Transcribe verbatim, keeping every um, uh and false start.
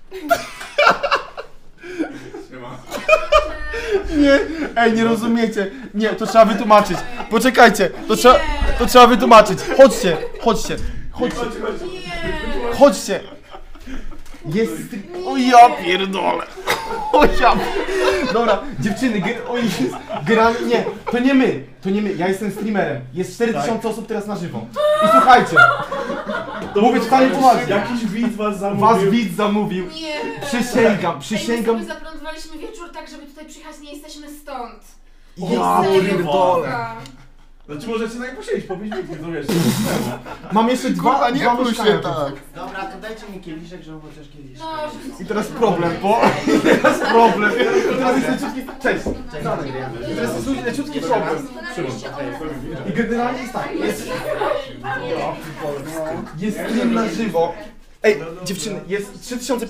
Nie, ej, nie rozumiecie. Nie, to trzeba wytłumaczyć. Poczekajcie, to trzeba, to trzeba wytłumaczyć. Chodźcie, chodźcie, chodźcie. Chodźcie. Jest... O ja pierdolę. O ja... Dobra, dziewczyny, gry... o jest... gramy... Nie, to nie my, to nie my, ja jestem streamerem. Jest cztery tysiące tak. osób teraz na żywo. I słuchajcie. To mówię totalnie poważnie. Jakiś widz was zamówił. Was widz zamówił. Nie. Przysięgam, przysięgam. Ej, my sobie zaplanowaliśmy wieczór tak, żeby tutaj przyjechać, nie jesteśmy stąd. Ja pierdolę. Znaczy możecie tak posiedzieć, po pięć minut, to wiesz. Mam jeszcze dwa, Kurwa, nie dwa bój mieszkania. się tak. Dobra, to dajcie mi kieliszek, żeby chociaż kieliszek. No, I teraz problem, bo... teraz problem. I teraz jest leciutki... Cześć. I teraz jest leciutki problem. I generalnie jest tak, jest... Jest stream na żywo. Ej, dziewczyny, jest trzy tysiące